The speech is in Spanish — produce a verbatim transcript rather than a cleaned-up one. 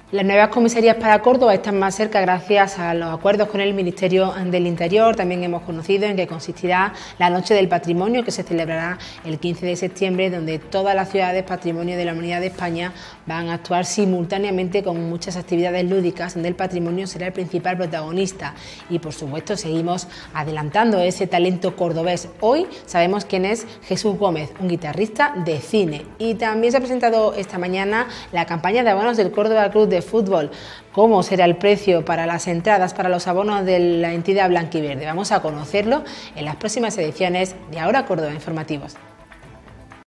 Las nuevas comisarías para Córdoba están más cerca gracias a los acuerdos con el Ministerio del Interior. También hemos conocido en qué consistirá la Noche del Patrimonio, que se celebrará el quince de septiembre, donde todas las ciudades Patrimonio de la Humanidad de España van a actuar simultáneamente con muchas actividades lúdicas, donde el patrimonio será el principal protagonista. Y por supuesto seguimos adelantando ese talento cordobés. Hoy sabemos quién es Jesús Gómez, un guitarrista de cine. Y también se ha presentado esta mañana la campaña de abonos del Córdoba Club de Fútbol. ¿Cómo será el precio para las entradas para los abonos de la entidad blanquiverde? Vamos a conocerlo en las próximas ediciones de Ahora Córdoba Informativos.